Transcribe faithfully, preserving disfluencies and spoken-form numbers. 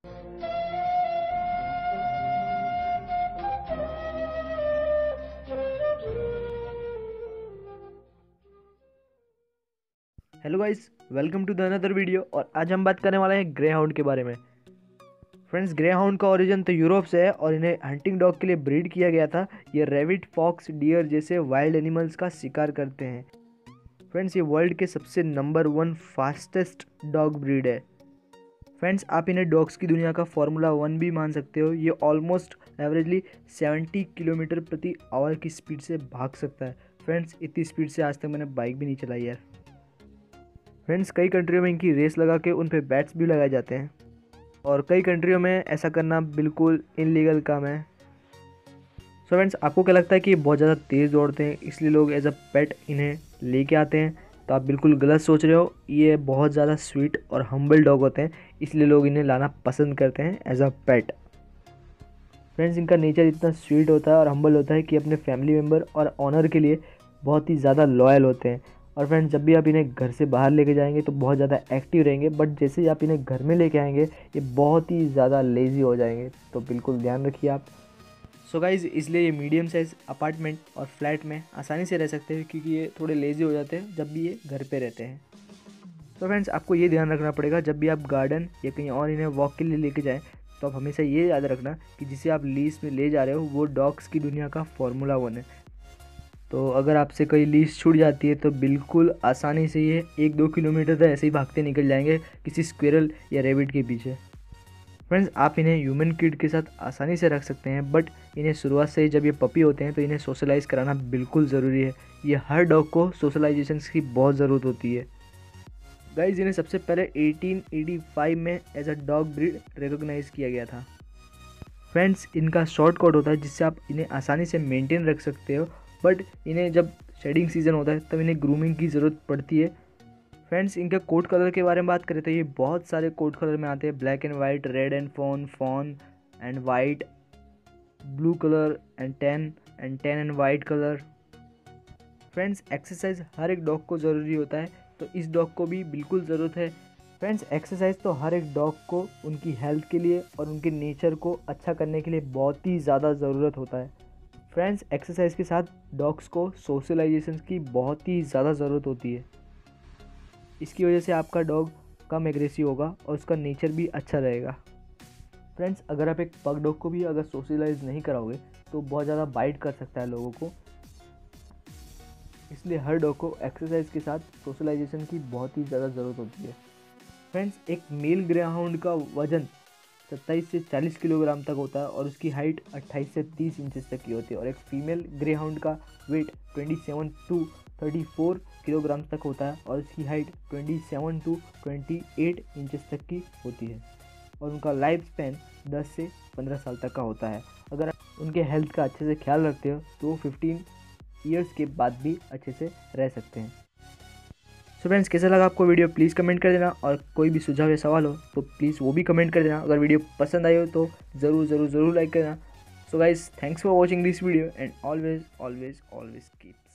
Hello guys, welcome to the another video. और आज हम बात करने वाले हैं ग्रे हाउंड के बारे में। फ्रेंड्स, ग्रे हाउंड का ओरिजिन तो यूरोप से है और इन्हें हंटिंग डॉग के लिए ब्रीड किया गया था। ये रैबिट, फॉक्स, डियर जैसे वाइल्ड एनिमल्स का शिकार करते हैं। फ्रेंड्स, ये वर्ल्ड के सबसे number one fastest dog breed है। फ्रेंड्स, आप इन्हें डॉग्स की दुनिया का फार्मूला वन भी मान सकते हो। ये ऑलमोस्ट एवरेजली सत्तर किलोमीटर प्रति आवर की स्पीड से भाग सकता है। फ्रेंड्स, इतनी स्पीड से आज तक मैंने बाइक भी नहीं चलाई यार। फ्रेंड्स, कई कंट्रियों में इनकी रेस लगा के उन पे बैट्स भी लगाए जाते हैं और कई कंट्रियों में ऐसा करना बिल्कुल इनलीगल काम है। सो so फ्रेंड्स, आपको क्या लगता है कि ये बहुत ज़्यादा तेज़ दौड़ते हैं इसलिए लोग एज अ पेट इन्हें लेके आते हैं? तो आप बिल्कुल गलत सोच रहे हो। ये बहुत ज़्यादा स्वीट और हम्बल डॉग होते हैं, इसलिए लोग इन्हें लाना पसंद करते हैं एज अ पेट। फ्रेंड्स, इनका नेचर इतना स्वीट होता है और हम्बल होता है कि अपने फैमिली मेम्बर और ऑनर के लिए बहुत ही ज़्यादा लॉयल होते हैं। और फ्रेंड्स, जब भी आप इन्हें घर से बाहर लेके जाएंगे तो बहुत ज़्यादा एक्टिव रहेंगे, बट जैसे ही आप इन्हें घर में लेके आएंगे ये बहुत ही ज़्यादा लेज़ी हो जाएंगे। तो बिल्कुल ध्यान रखिए आप। सो गाइज़, इसलिए ये मीडियम साइज़ अपार्टमेंट और फ्लैट में आसानी से रह सकते हैं क्योंकि ये थोड़े लेज़ी हो जाते हैं जब भी ये घर पे रहते हैं। तो फ्रेंड्स, आपको ये ध्यान रखना पड़ेगा जब भी आप गार्डन या कहीं और इन्हें वॉक के लिए लेके जाएँ तो आप हमेशा ये याद रखना कि जिसे आप लीज में ले जा रहे हो वो डॉग्स की दुनिया का फार्मूला वन है। तो अगर आपसे कोई लीज छूट जाती है तो बिल्कुल आसानी से ये एक दो किलोमीटर तक ऐसे ही भागते निकल जाएंगे किसी स्क्विरल या रेबिट के पीछे। फ्रेंड्स, आप इन्हें ह्यूमन किड के साथ आसानी से रख सकते हैं, बट इन्हें शुरुआत से ही जब ये पपी होते हैं तो इन्हें सोशलाइज़ कराना बिल्कुल ज़रूरी है। ये हर डॉग को सोशलाइजेशन की बहुत ज़रूरत होती है। गाइज, इन्हें सबसे पहले अठारह सौ पचासी में as a dog breed recognise किया गया था। फ्रेंड्स, इनका शॉर्ट कोट होता है जिससे आप इन्हें आसानी से मेंटेन रख सकते हो, बट इन्हें जब शेडिंग सीज़न होता है तब इन्हें ग्रूमिंग की ज़रूरत पड़ती है। फ्रेंड्स, इनके कोट कलर के बारे में बात करें तो ये बहुत सारे कोट कलर में आते हैं। Black and white, red and fawn, fawn and white, blue colour and tan and tan and white colour. Friends, exercise हर एक डॉग को ज़रूरी होता है, तो इस डॉग को भी बिल्कुल ज़रूरत है। फ्रेंड्स, एक्सरसाइज तो हर एक डॉग को उनकी हेल्थ के लिए और उनके नेचर को अच्छा करने के लिए बहुत ही ज़्यादा ज़रूरत होता है। फ्रेंड्स, एक्सरसाइज के साथ डॉग्स को सोशलाइजेशन की बहुत ही ज़्यादा ज़रूरत होती है। इसकी वजह से आपका डॉग कम एग्रेसिव होगा और उसका नेचर भी अच्छा रहेगा। फ्रेंड्स, अगर आप एक पग डॉग को भी अगर सोशलाइज नहीं कराओगे तो बहुत ज़्यादा बाइट कर सकता है लोगों को, इसलिए हर डॉग को एक्सरसाइज के साथ सोशलाइजेशन की बहुत ही ज़्यादा ज़रूरत होती है। फ्रेंड्स, एक मेल ग्रे हाउंड का वजन सत्ताईस से चालीस किलोग्राम तक होता है और उसकी हाइट अट्ठाईस से तीस इंचेस तक की होती है, और एक फीमेल ग्रे हाउंड का वेट सत्ताईस टू चौंतीस किलोग्राम तक होता है और उसकी हाइट सत्ताईस टू अट्ठाईस इंचेस तक की होती है, और उनका लाइफ स्पैन दस से पंद्रह साल तक का होता है। अगर आप उनके हेल्थ का अच्छे से ख्याल रखते हो तो वो पंद्रह ईयर्स के बाद भी अच्छे से रह सकते हैं। सो फ्रेंड्स, कैसा लगा आपको वीडियो प्लीज़ कमेंट कर देना, और कोई भी सुझाव या सवाल हो तो प्लीज़ वो भी कमेंट कर देना। अगर वीडियो पसंद आई हो तो ज़रूर ज़रूर ज़रूर लाइक करना। So guys, thanks for watching this video and always always always keep